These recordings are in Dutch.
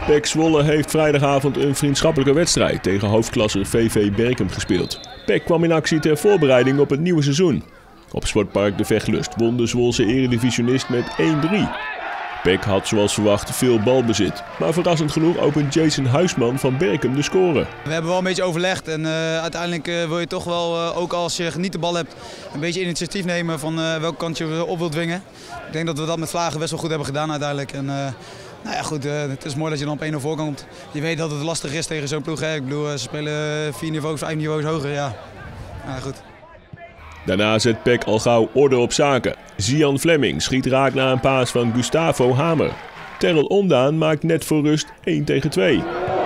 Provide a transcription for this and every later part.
PEC Zwolle heeft vrijdagavond een vriendschappelijke wedstrijd tegen hoofdklasser VV Berchem gespeeld. PEC kwam in actie ter voorbereiding op het nieuwe seizoen. Op Sportpark de Vechtlust won de Zwolse eredivisionist met 1-3. PEC had zoals verwacht veel balbezit, maar verrassend genoeg opent Jason Huisman van Berchem de score. We hebben wel een beetje overlegd en uiteindelijk wil je toch wel, ook als je niet de bal hebt, een beetje initiatief nemen van welke kant je op wilt dwingen. Ik denk dat we dat met Vlagen best wel goed hebben gedaan uiteindelijk. En, nou ja, goed, het is mooi dat je dan op 1-0 voorkomt. Je weet dat het lastig is tegen zo'n ploeg. Hè? Ik bedoel, ze spelen 4 niveaus, 5 niveaus hoger. Ja, goed. Daarna zet PEC al gauw orde op zaken. Zian Fleming schiet raak na een paas van Gustavo Hamer. Terrell Ondaan maakt net voor rust 1-2.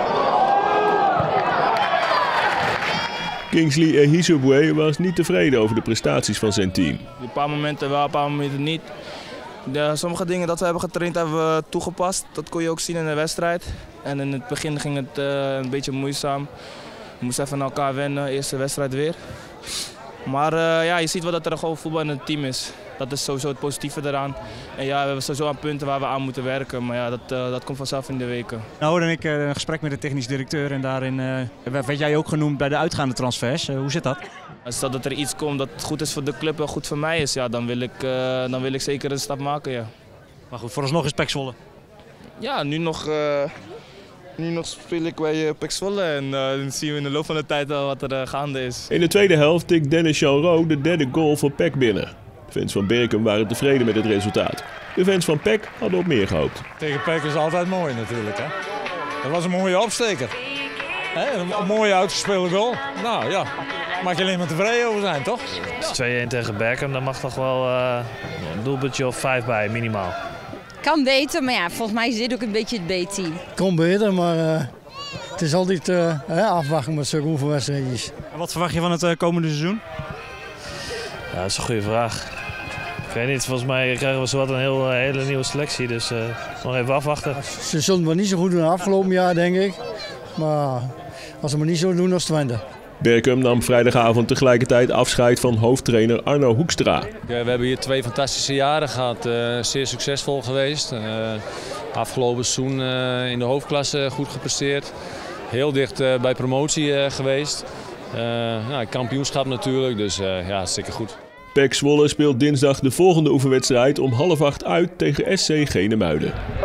Kingsley Ehizobwe was niet tevreden over de prestaties van zijn team. Een paar momenten wel, een paar momenten niet. Sommige dingen dat we hebben getraind hebben we toegepast. Dat kon je ook zien in de wedstrijd. En in het begin ging het een beetje moeizaam. We moesten even aan elkaar wennen, eerste wedstrijd weer. Maar ja, je ziet wel dat er gewoon voetbal in het team is. Dat is sowieso het positieve eraan. En ja, we hebben sowieso aan punten waar we aan moeten werken. Maar ja, dat komt vanzelf in de weken. Nou hoorde ik een gesprek met de technisch directeur en daarin werd jij ook genoemd bij de uitgaande transfers. Hoe zit dat? Als dat er iets komt dat goed is voor de club en goed voor mij is, ja, dan wil ik zeker een stap maken. Ja. Maar goed, vooralsnog is PEC Zwolle. Ja, nu nog speel ik bij PEC Zwolle en dan zien we in de loop van de tijd al wat er gaande is. In de tweede helft tikt Dennis Jeanrot de derde goal voor PEC binnen. De fans van Berchem waren tevreden met het resultaat. De fans van PEC hadden op meer gehoopt. Tegen PEC is altijd mooi natuurlijk. Hè? Dat was een mooie opsteker. Een mooie uitgespeelde goal. Nou ja, mag je alleen maar tevreden over zijn, toch? 2-1 tegen Berchem, daar mag toch wel een doelpuntje of 5 bij, minimaal. Kan beter, maar ja, volgens mij is dit ook een beetje het B-team. Kan beter, maar het is altijd afwachten met zo'n oefenwedstrijdjes. En wat verwacht je van het komende seizoen? Ja, dat is een goede vraag. Ik weet niet, volgens mij krijgen we zowat een hele nieuwe selectie, dus nog even afwachten. Ze zullen het niet zo goed doen afgelopen jaar, denk ik. Maar als ze het niet zo doen als Twente. Berchem nam vrijdagavond tegelijkertijd afscheid van hoofdtrainer Arno Hoekstra. We hebben hier 2 fantastische jaren gehad, zeer succesvol geweest. Afgelopen seizoen in de hoofdklasse goed gepresteerd. Heel dicht bij promotie geweest. Kampioenschap natuurlijk, dus ja, hartstikke goed. PEC Zwolle speelt dinsdag de volgende oefenwedstrijd om 7:30 uit tegen SC Genemuiden.